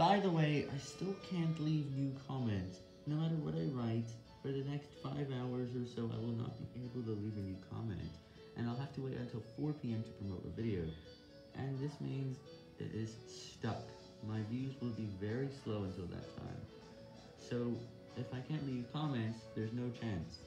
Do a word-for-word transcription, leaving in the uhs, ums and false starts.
By the way, I still can't leave new comments. No matter what I write, for the next five hours or so, I will not be able to leave a new comment. And I'll have to wait until four p m to promote a video. And this means it is stuck. My views will be very slow until that time. So, if I can't leave comments, there's no chance.